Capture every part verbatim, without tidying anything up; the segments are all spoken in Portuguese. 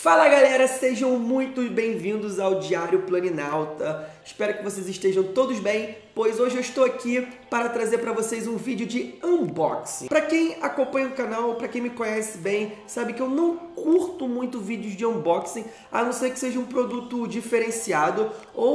Fala galera, sejam muito bem-vindos ao Diário Planinauta. Espero que vocês estejam todos bem, pois hoje eu estou aqui para trazer para vocês um vídeo de unboxing. Para quem acompanha o canal, para quem me conhece bem, sabe que eu não curto muito vídeos de unboxing, a não ser que seja um produto diferenciado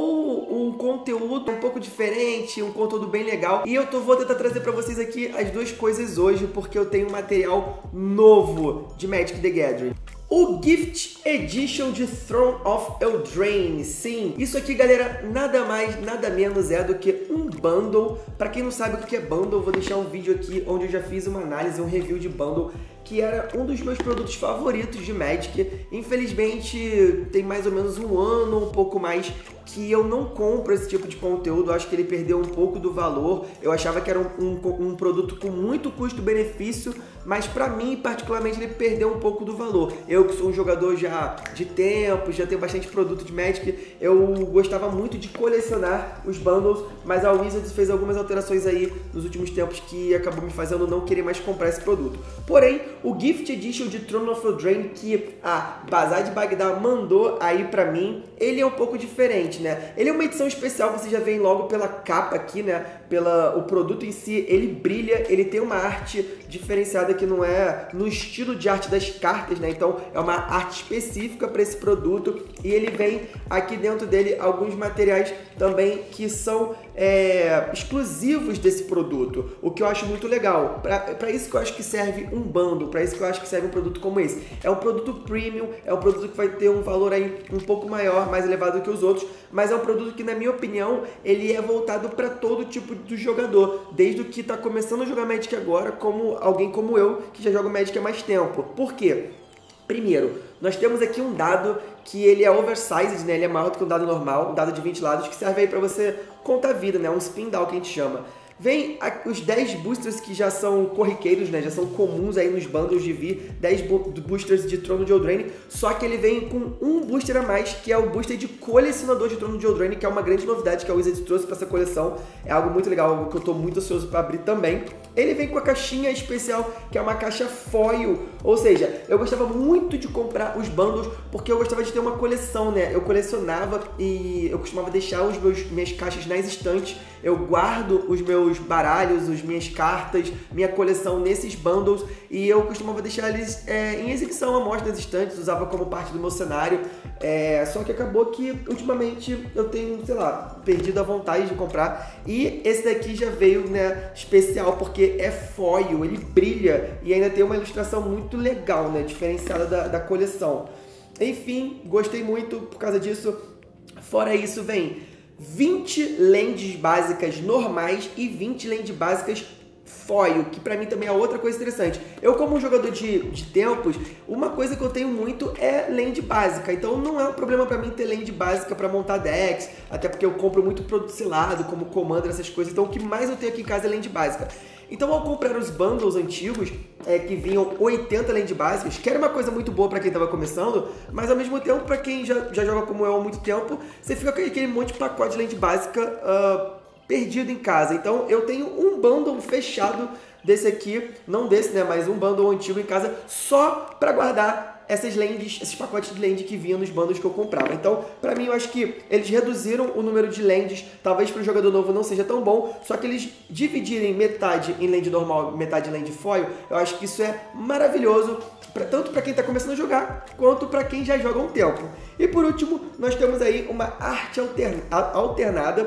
ou um conteúdo um pouco diferente, um conteúdo bem legal. E eu tô, vou tentar trazer para vocês aqui as duas coisas hoje, porque eu tenho material novo de Magic the Gathering. O Gift Edition de Throne of Eldraine. Sim, isso aqui, galera, nada mais, nada menos é do que um bundle. Para quem não sabe o que é bundle, eu vou deixar um vídeo aqui onde eu já fiz uma análise, um review de bundle, que era um dos meus produtos favoritos de Magic. Infelizmente, tem mais ou menos um ano, um pouco mais, que eu não compro esse tipo de conteúdo. Eu acho que ele perdeu um pouco do valor. Eu achava que era um, um, um produto com muito custo-benefício, mas para mim, particularmente, ele perdeu um pouco do valor. Eu que sou um jogador já de tempo, já tenho bastante produto de Magic, eu gostava muito de colecionar os bundles, mas a Wizards fez algumas alterações aí nos últimos tempos que acabou me fazendo não querer mais comprar esse produto. Porém, o Gift Edition de Throne of Eldraine que a Bazar de Bagdá mandou aí pra mim, ele é um pouco diferente, né? Ele é uma edição especial, você já vê logo pela capa aqui, né? Pela, o produto em si, ele brilha, ele tem uma arte diferenciada que não é no estilo de arte das cartas, né? Então é uma arte específica para esse produto e ele vem aqui dentro dele alguns materiais também que são é, exclusivos desse produto, o que eu acho muito legal. Para isso que eu acho que serve um bundle, para isso que eu acho que serve um produto como esse. É um produto premium, é um produto que vai ter um valor aí um pouco maior, mais elevado do que os outros, mas é um produto que, na minha opinião, ele é voltado para todo tipo do jogador, desde o que está começando a jogar Magic agora, como alguém como eu, que já joga Magic há mais tempo. Por quê? Primeiro, nós temos aqui um dado que ele é oversized, né? Ele é maior do que um dado normal, um dado de vinte lados, que serve aí para você contar vida, né? Um spin down que a gente chama. Vem os dez boosters que já são corriqueiros, né? Já são comuns aí nos bundles de vir, dez boosters de Trono de Eldraine, só que ele vem com um booster a mais, que é o booster de colecionador de Trono de Eldraine, que é uma grande novidade que a Wizards trouxe para essa coleção. É algo muito legal, algo que eu estou muito ansioso para abrir também. Ele vem com a caixinha especial, que é uma caixa foil, ou seja, eu gostava muito de comprar os bundles, porque eu gostava de ter uma coleção, né? Eu colecionava e eu costumava deixar os meus, minhas caixas nas estantes, eu guardo os meus baralhos, as minhas cartas, minha coleção nesses bundles, e eu costumava deixar eles é, em exibição à mostra nas estantes, usava como parte do meu cenário, é, só que acabou que ultimamente eu tenho, sei lá, perdido a vontade de comprar, e esse daqui já veio, né, especial, porque é foil, ele brilha, e ainda tem uma ilustração muito legal, né, diferenciada da, da coleção. Enfim, gostei muito por causa disso. Fora isso, vem vinte lands básicas normais e vinte lands básicas foil, que pra mim também é outra coisa interessante. Eu, como um jogador de, de tempos, uma coisa que eu tenho muito é land básica, então não é um problema pra mim ter land básica pra montar decks, até porque eu compro muito produto selado, como Commander, essas coisas, então o que mais eu tenho aqui em casa é land básica. Então, ao comprar os bundles antigos, é, que vinham oitenta land básicas, que era uma coisa muito boa para quem estava começando, mas ao mesmo tempo, para quem já, já joga como eu há muito tempo, você fica com aquele monte de pacote de land básica uh, perdido em casa. Então, eu tenho um bundle fechado desse aqui, não desse, né, mas um bundle antigo em casa, só para guardar essas lands, esses pacotes de land que vinham nos bundles que eu comprava. Então, pra mim, eu acho que eles reduziram o número de lands, talvez para o jogador novo não seja tão bom, só que eles dividirem metade em land normal, metade em land foil, eu acho que isso é maravilhoso, pra, tanto para quem está começando a jogar, quanto para quem já joga há um tempo. E por último, nós temos aí uma arte alterna, alternada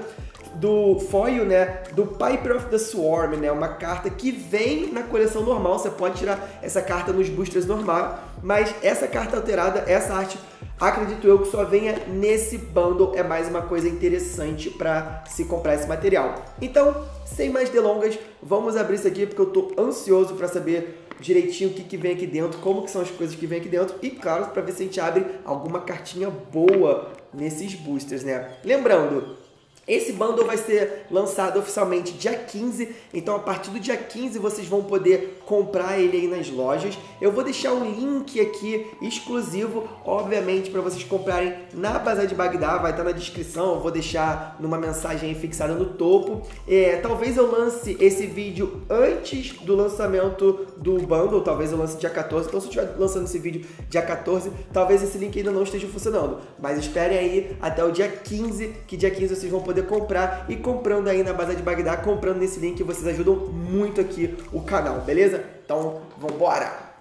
do foil, né, do Piper of the Swarm, né, uma carta que vem na coleção normal, você pode tirar essa carta nos boosters normal, mas essa carta alterada, essa arte, acredito eu que só venha nesse bundle, é mais uma coisa interessante para se comprar esse material. Então, sem mais delongas, vamos abrir isso aqui, porque eu tô ansioso para saber direitinho o que, que vem aqui dentro, como que são as coisas que vem aqui dentro, e claro, para ver se a gente abre alguma cartinha boa nesses boosters, né. Lembrando, Esse bundle vai ser lançado oficialmente dia quinze, então a partir do dia quinze vocês vão poder comprar ele aí nas lojas. Eu vou deixar um link aqui exclusivo, obviamente, para vocês comprarem na Bazar de Bagdá, vai estar na descrição, eu vou deixar numa mensagem aí fixada no topo. É, talvez eu lance esse vídeo antes do lançamento do bundle, talvez eu lance dia quatorze, então se eu estiver lançando esse vídeo dia quatorze, talvez esse link ainda não esteja funcionando, mas esperem aí até o dia quinze, que dia quinze vocês vão poder poder comprar, e comprando aí na Bazar de Bagdá, comprando nesse link, vocês ajudam muito aqui o canal, beleza? Então, vambora!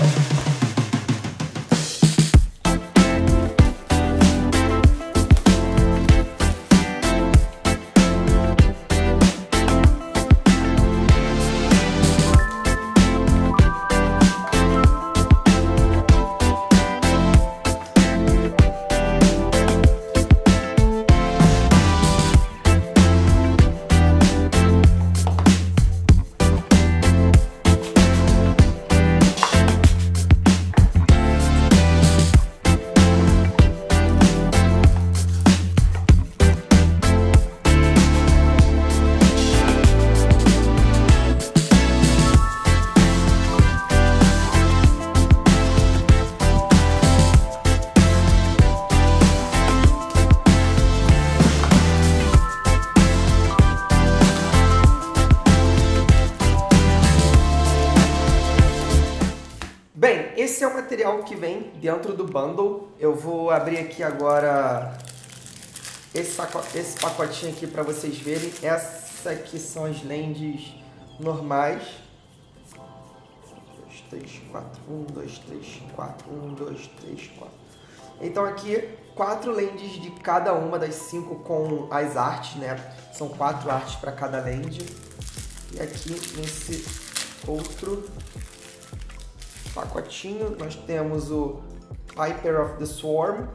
Bem, esse é o material que vem dentro do bundle. Eu vou abrir aqui agora esse, esse pacotinho aqui para vocês verem. Essas aqui são as lentes normais. um, dois, três, quatro. um, dois, três, quatro. um, dois, três, quatro. Então aqui, quatro lentes de cada uma das cinco com as artes, né? São quatro artes para cada lente. E aqui nesse outro pacotinho nós temos o Piper of the Swarm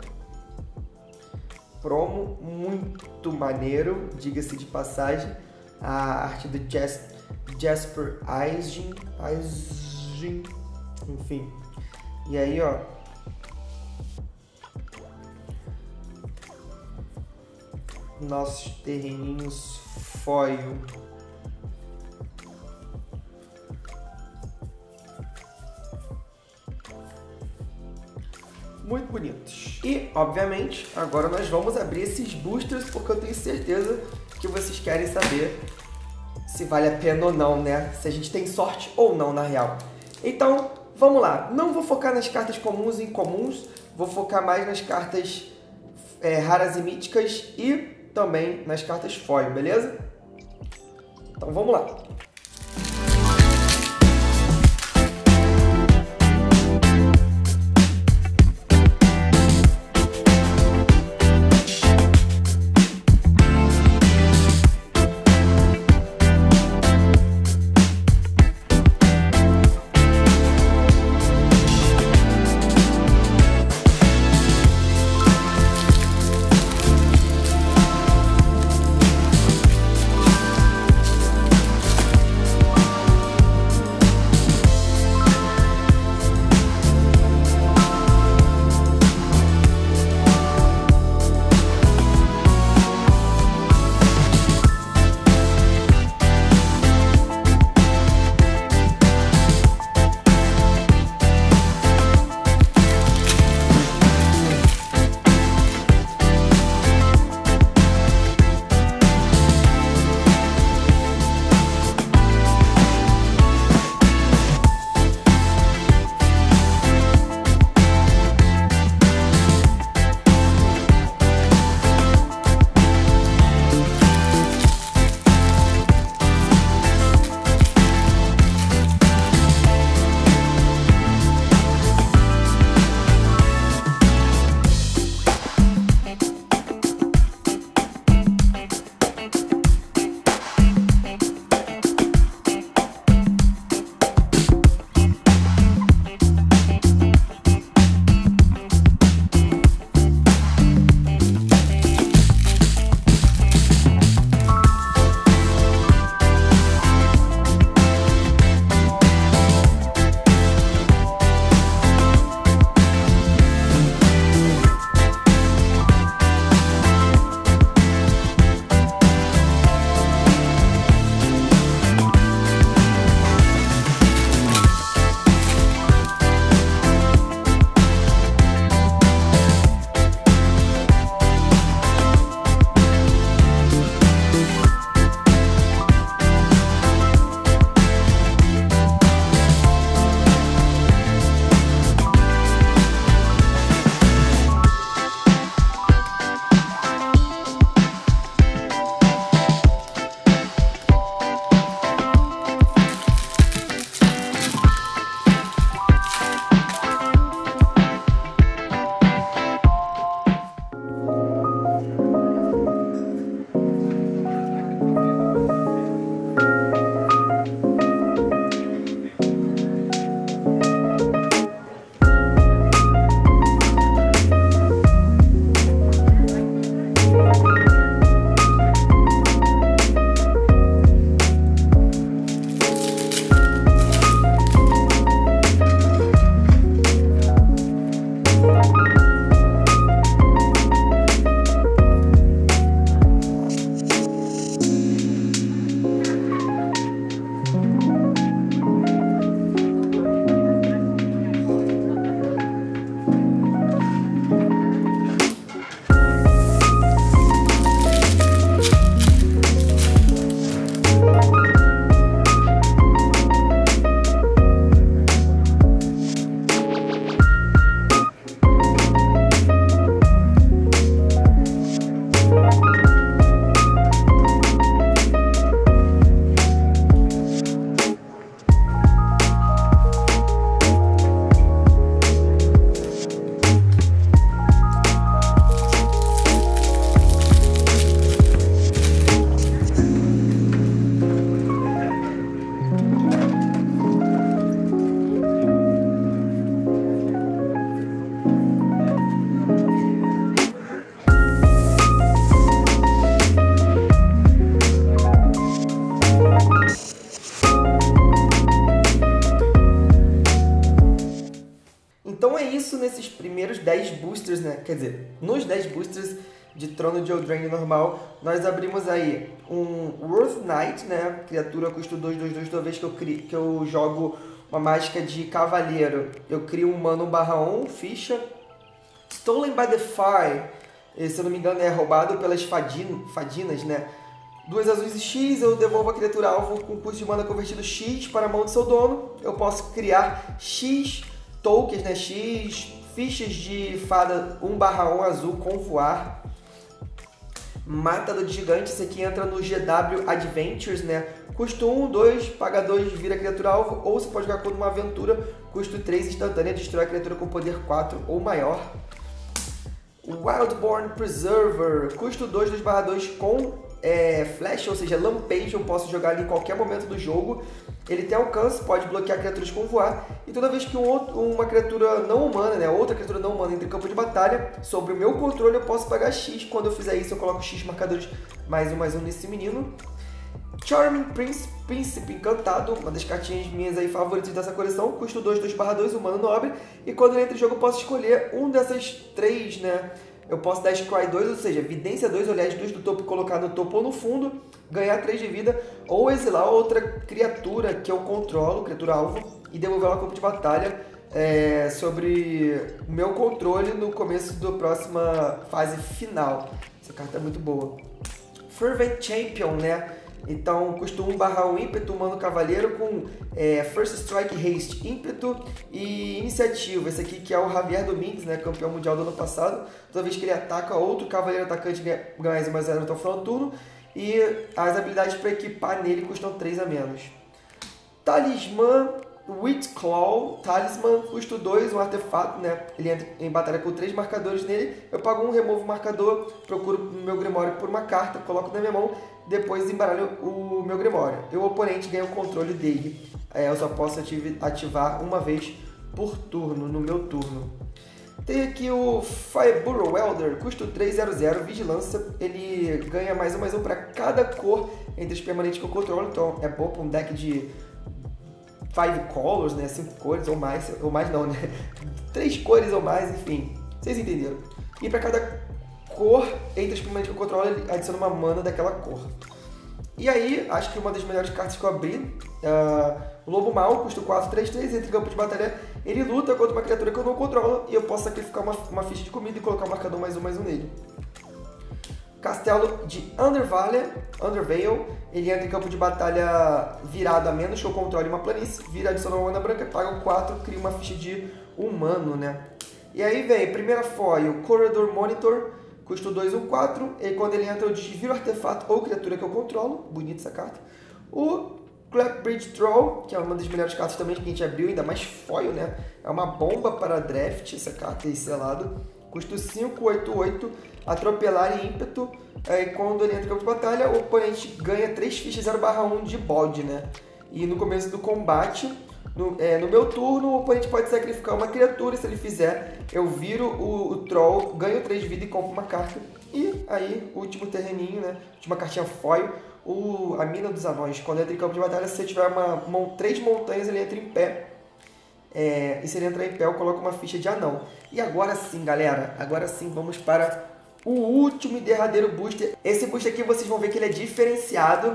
promo, muito maneiro, diga-se de passagem. A arte do Jas Jasper Eisgen, Eisgen, enfim. E aí, ó, nossos terreninhos foil. Muito bonitos. E, obviamente, agora nós vamos abrir esses boosters, porque eu tenho certeza que vocês querem saber se vale a pena ou não, né? Se a gente tem sorte ou não, na real. Então, vamos lá. Não vou focar nas cartas comuns e incomuns, vou focar mais nas cartas é, raras e míticas e também nas cartas foil, beleza? Então, vamos lá. boosters, né? Quer dizer, nos dez boosters de Trono de Eldraine normal, nós abrimos aí um Worth Knight, né? Criatura custo dois, dois, dois, toda vez que eu, crio, que eu jogo uma mágica de cavaleiro, eu crio um mana um barra um, ficha. Stolen by the Fire, se eu não me engano é roubado pelas fadin, fadinas, né? Duas azuis e X, eu devolvo a criatura alvo com custo de mana convertido X para a mão do seu dono. Eu posso criar X tokens, né? X fichas de fada um barra um azul com voar. Matador de Gigante, esse aqui entra no G W Adventures, né? Custo um, dois, paga dois, vira criatura alvo. Ou você pode jogar como uma aventura, custo três, instantânea, destrói a criatura com poder quatro ou maior. Wildborn Preserver, custo dois, dois barra dois com é, flash, ou seja, lampejo, eu posso jogar ali em qualquer momento do jogo. Ele tem alcance, pode bloquear criaturas com voar. E toda vez que um outro, uma criatura não humana, né, outra criatura não humana entra em campo de batalha, sobre o meu controle eu posso pagar X. Quando eu fizer isso eu coloco X marcadores mais um, mais um nesse menino. Charming Prince, Príncipe Encantado, uma das cartinhas minhas aí favoritas dessa coleção, custo dois, dois barra dois, humano nobre, e quando ele entra em jogo eu posso escolher um dessas três, né? Eu posso dar Scry dois, ou seja, Vidência dois, olhar as duas do topo e colocar no topo ou no fundo, ganhar três de vida, ou exilar outra criatura que eu controlo, criatura alvo, e devolver ela ao campo de batalha é, sobre o meu controle no começo da próxima fase final. Essa carta é muito boa. Fervent Champion, né? Então, custo um barra um ímpeto, humano cavaleiro com é, First Strike, Haste, ímpeto e iniciativa. Esse aqui que é o Javier Domingues, né, campeão mundial do ano passado. Toda vez que ele ataca, outro cavaleiro atacante ganha mais um mais zero até o final do turno. E as habilidades para equipar nele custam três a menos. Talismã Witclaw, Talismã, custo dois, um artefato, né? Ele entra em batalha com três marcadores nele. Eu pago um, removo o marcador, procuro no meu Grimório por uma carta, coloco na minha mão, depois embaralho o meu Grimório. E o oponente ganha o controle dele. É, eu só posso ativar uma vez por turno, no meu turno. Tem aqui o Fireburrow Welder, custo três, zero, zero, vigilância. Ele ganha mais um, mais um para cada cor entre os permanentes que eu controlo. Então é bom para um deck de five colors, né? Cinco cores ou mais, ou mais não, né? Três cores ou mais, enfim. Vocês entenderam. E para cada cor entre os permanentes que eu controlo, ele adiciona uma mana daquela cor. E aí, acho que uma das melhores cartas que eu abri, uh, o Lobo Mau, custo quatro, três, três, entre campo de batalha, ele luta contra uma criatura que eu não controlo e eu posso sacrificar uma, uma ficha de comida e colocar um marcador mais um, mais um nele. Castelo de Undervale, Undervale, ele entra em campo de batalha virado a menos que eu controle uma planície, vira, adiciona uma mana branca, paga um quatro, cria uma ficha de humano, né? E aí vem, primeira foil, Corridor Monitor, custo dois, um, quatro, e quando ele entra eu desviro artefato ou criatura que eu controlo, bonita essa carta. O Clackbridge Troll, que é uma das melhores cartas também que a gente abriu, ainda mais foil, né? É uma bomba para draft, essa carta aí selado. Custo cinco, oito, oito, atropelar e ímpeto. Aí quando ele entra em campo de batalha, o oponente ganha três fichas zero barra um de bode, né? E no começo do combate, no, é, no meu turno, o oponente pode sacrificar uma criatura. Se ele fizer, eu viro o, o Troll, ganho três de vida e compro uma carta. E aí, último terreninho, né? Última cartinha foil, o, a Mina dos Anões. Quando entra em campo de batalha, se você tiver uma, uma, três montanhas, ele entra em pé. É, e se ele entrar em pé, eu coloco uma ficha de anão. E agora sim, galera, agora sim vamos para o último e derradeiro booster. Esse booster aqui vocês vão ver que ele é diferenciado.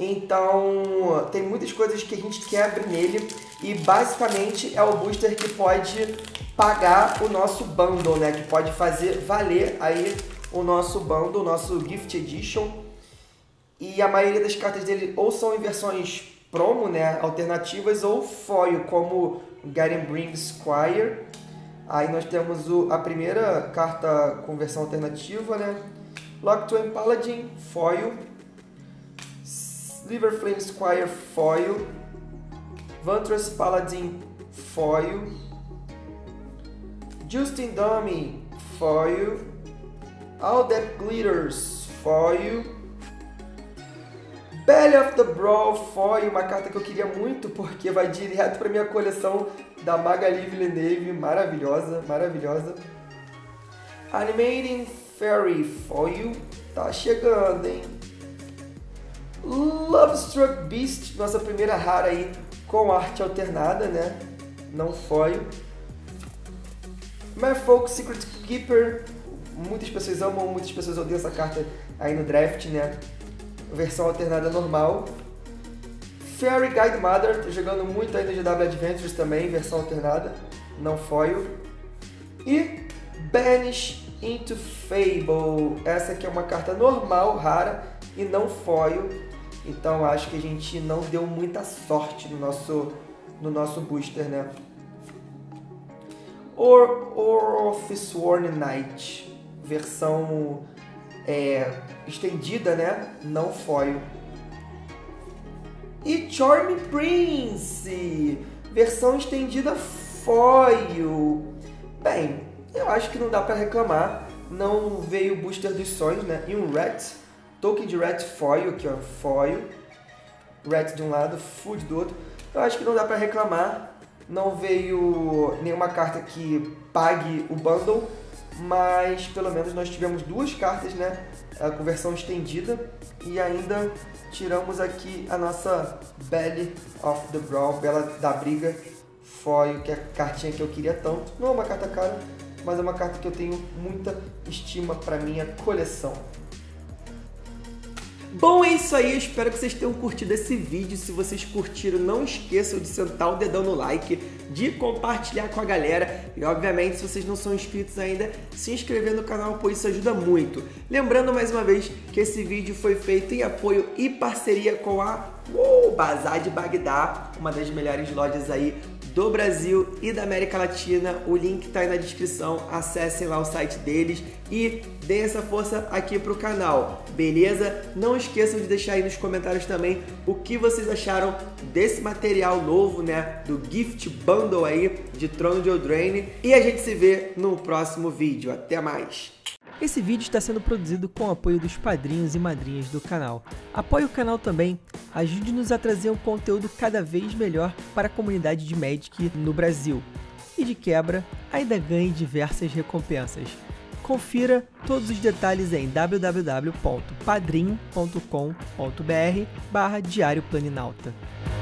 Então tem muitas coisas que a gente quebra nele. E basicamente é o booster que pode pagar o nosso bundle, né? Que pode fazer valer aí o nosso bundle, o nosso Gift Edition. E a maioria das cartas dele ou são em versões promo, né, alternativas, ou foil, como Garenbring Squire. Aí nós temos o, a primeira carta com versão alternativa, né, Locthwain Paladin, foil, Silverflame Squire, foil, Vantress Paladin, foil, Justin Dummy, foil, All That Glitters, foil, Belly of the Brawl, foil, uma carta que eu queria muito porque vai direto para minha coleção da Magali Villeneuve, maravilhosa, maravilhosa. Animating Fairy, foil, tá chegando, hein? Lovestruck Beast, nossa primeira rara aí com arte alternada, né? Não foil. Merfolk Secret Skipper, muitas pessoas amam, muitas pessoas odeiam essa carta aí no draft, né? Versão alternada normal. Fairy Guide Mother, tô jogando muito aí no G W Adventures também, versão alternada, não foil. E Banish into Fable, essa aqui é uma carta normal, rara e não foil, então acho que a gente não deu muita sorte no nosso, no nosso booster, né? Or, Or of Sworn Knight, versão é, estendida, né? Não foil. E Charming Prince, versão estendida foil. Bem, eu acho que não dá pra reclamar. Não veio o booster dos sonhos, né? E um Rat, token de Rat foil, aqui ó, foil. Rat de um lado, Food do outro. Eu acho que não dá pra reclamar. Não veio nenhuma carta que pague o bundle, mas pelo menos nós tivemos duas cartas, né? Com versão estendida. E ainda tiramos aqui a nossa Belly of the Brawl, Bela da Briga foil, que é a cartinha que eu queria tanto. Não é uma carta cara, mas é uma carta que eu tenho muita estima para minha coleção. Bom, é isso aí, eu espero que vocês tenham curtido esse vídeo. Se vocês curtiram, não esqueçam de sentar o dedão no like, de compartilhar com a galera e, obviamente, se vocês não são inscritos ainda, se inscrever no canal, pois isso ajuda muito. Lembrando mais uma vez que esse vídeo foi feito em apoio e parceria com a uh, Bazar de Bagdá, uma das melhores lojas aí do Brasil e da América Latina. O link tá aí na descrição, acessem lá o site deles e deem essa força aqui pro canal, beleza? Não esqueçam de deixar aí nos comentários também o que vocês acharam desse material novo, né, do Gift Bundle aí de Trono de Eldraine, e a gente se vê no próximo vídeo. Até mais! Esse vídeo está sendo produzido com o apoio dos padrinhos e madrinhas do canal. Apoie o canal também, ajude-nos a trazer um conteúdo cada vez melhor para a comunidade de Magic no Brasil. E de quebra, ainda ganhe diversas recompensas. Confira todos os detalhes em w w w ponto padrim ponto com ponto b r barra Diário Planinauta.